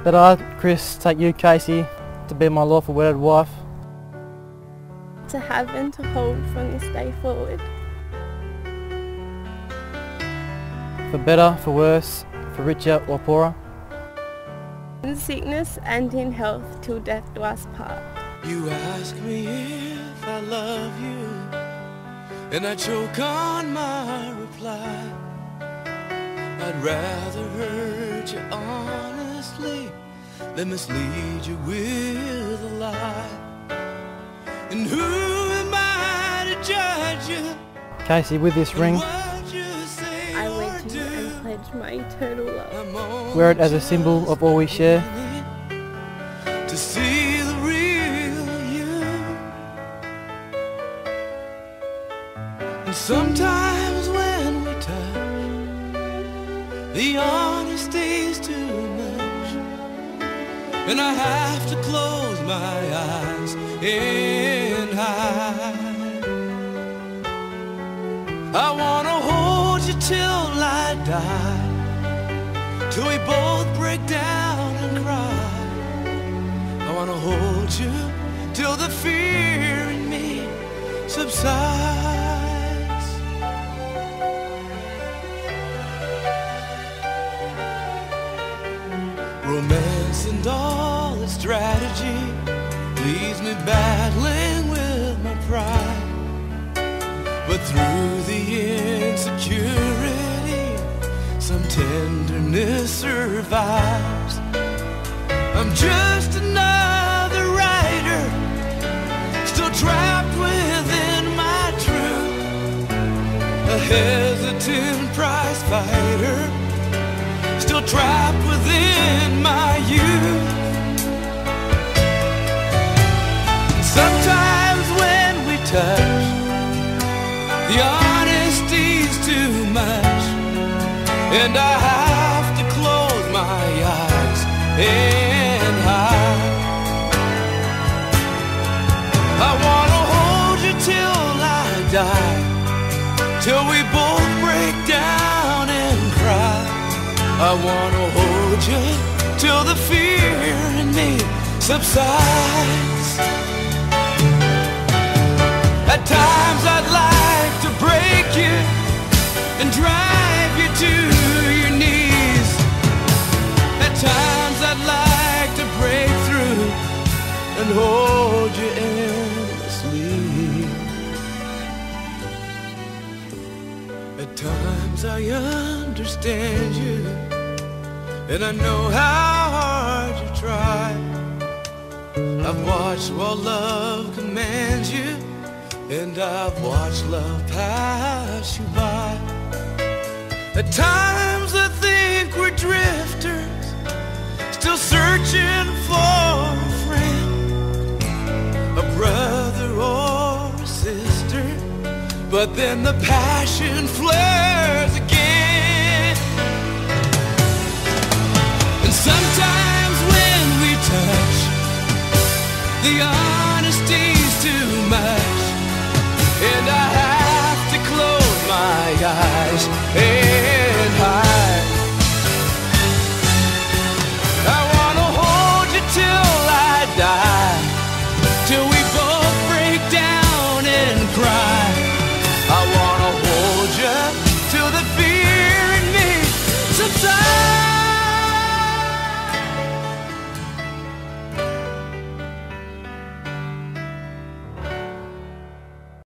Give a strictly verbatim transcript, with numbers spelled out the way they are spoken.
that I, Chris, take you, Casey, to be my lawful wedded wife. To have and to hold from this day forward. For better, for worse, for richer or poorer. In sickness and in health till death do us part. You ask me if I love you, and I choke on my reply. I'd rather hurt you honestly than mislead you with a lie. And who am I to judge you? Casey, with this ring, I wed you and pledge my eternal love. wear it as a symbol of all we share. To see the real you. And sometimes when we touch, the honesty's too much, and I have to close my eyes and hide. I wanna hold you till I die, till we both break down and cry. I wanna hold you till the fear in me subsides. Romance and all its strategy leaves me battling with my pride. But through the insecurity, some tenderness survives. I'm just another writer, still trapped within my truth. A hesitant prize fighter, still trapped within my youth. Sometimes when we touch, the honesty's too much, and I have to close my eyes and hide. I wanna hold you till I die, till we both break down and cry. I wanna hold you till the fear in me subsides. At times I'd like to break you and drive you to your knees. At times I'd like to break through and hold you endlessly. At times I understand you, and I know how hard you try. I've watched while love commands you, and I've watched love pass you by. At times I think we're drifters, still searching for a friend, a brother or a sister. But then the passion flares again. And sometimes when we touch, the honesty's too much, and I have to close my eyes. Hey.